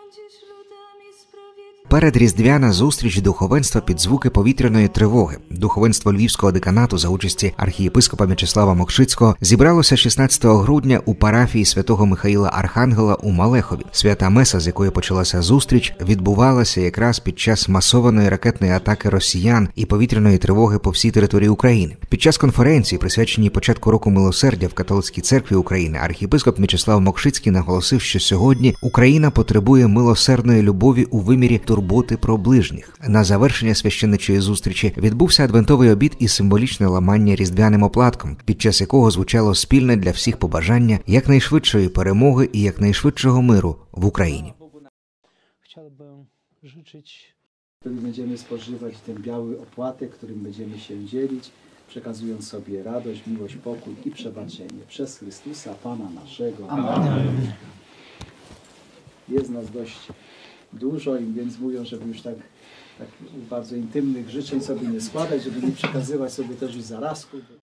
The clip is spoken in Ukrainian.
Передріздвяна зустріч духовенства під звуки повітряної тривоги. Духовенство Львівського деканату за участі архієпископа М'ячеслава Мокшицького зібралося 16 грудня у парафії святого Михаїла Архангела у Малехові. Свята меса, з якої почалася зустріч, відбувалася якраз під час масованої ракетної атаки росіян і повітряної тривоги по всій території України. Під час конференції, присвяченій початку року милосердя в Католицькій церкві України, архієпископ М'ячеслав Мокшицький наголосив, що сьогодні Україна потребує милосердної любові у вимірі турботи про ближніх. На завершення священничої зустрічі відбувся адвентовий обід і символічне ламання різдвяним оплатком, під час якого звучало спільне для всіх побажання якнайшвидшої перемоги і якнайшвидшого миру в Україні. Będziemy spożywać ten biały opłatek, którym będziemy się dzielić, przekazując sobie radość, miłość, pokój i przebaczenie przez Chrystusa, Pana naszego. Amen. Jest nas dość dużo i więc mówią, żeby już tak bardzo intymnych życzeń sobie nie składać, żeby nie przekazywać sobie też i zarazków.